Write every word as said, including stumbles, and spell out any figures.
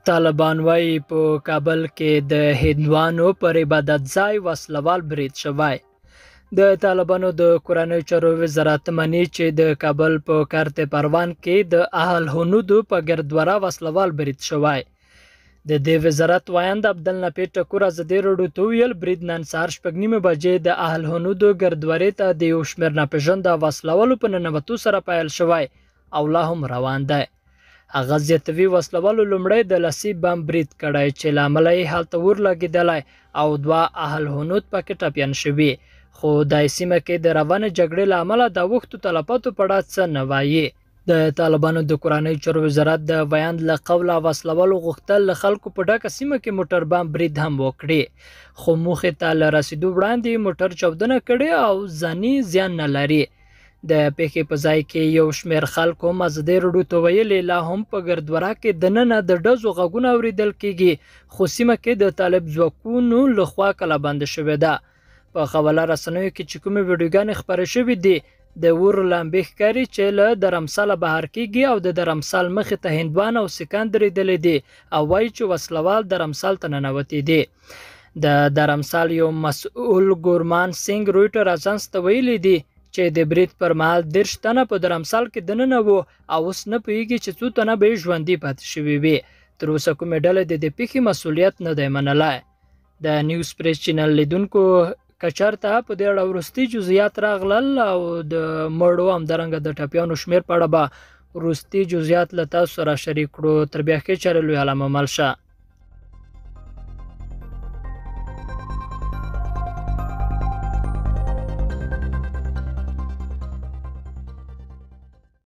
طالبان وایي په کابل کې د هندوانو پر عبادت ځای وسلوال برید شوی. د طالبانو د کورنیو چارو وزارت مني چې د کابل په کارت پروان کې د اهل هنودو په ګردوره وسلوال برید شوی. د دې وزارت وایند عبدالنافع ټکور ازادي راډیو ته ویل برید نن سهار شپږ نیمې بجې د اهل هنودو ګردورې ته د یو شمېر ناپېژانده وسلوالو په ننوتو سره پیل شوی او لا هم روان دی. هغه زیاتوي وسلوالو لومړی د لاسي بم برید کړی چې له امله یې هلته اور لګېدلی او دوه اهل هنود پکې ټپیان شوي، خو د سیمه کې د روانې جګړې له امله د اوښتو تلفاتو په اړه څه نه وایي. د طالبانو د کورنیو چارو وزارت د ویاند له قوله وسلوالو غوښتل له خلکو په ډکه سیمه کې موټر بم برید هم وکړي، خو موخې ته له رسیدو وړاندې موټر چاودنه کړې او ځاني زیان نه لري. د پیښې په ځای کې یو شمېر خلکو هم ازادي راډیو ته ویلي لا هم په ګردوره کې دننه د ډزو غږونه اورېدل کېږي، خو سیمه کې د طالب ځواکونو لخوا کلابند شوې ده. په خبره رسنیو کې چې کومې ویډیوګانې خپرې شوې دي د اور لمبې ښکاري چې له درمساله بهر کېږي او د درمسال مخې ته هندوان او سیکان درېدلي دي او وایي چې وسلوال درمسال ته ننوتي دي. د درمسال یو مسؤل ګورمان سینګ رویټر اژانس ته ویلي دي چې د برید پر مهال دېرش تنه په درمسال کې دننه وو او اوس نه پوهېږي چې څو تنه به یې ژوندي پاتې شوي وي. تر اوسه کومې ډلې د دې پیښې مسؤلیت نه دی منلی. د نیوز پریس چینل لیدونکو که چېرته په دې اړه وروستي جزئیات راغلل او د مړو همدارنګه د ټپیانو شمېر په اړه به وروستي جزئیات له تاسو سره شریک کړو. تر بیا ښې چارې لوی عالم عمل شه.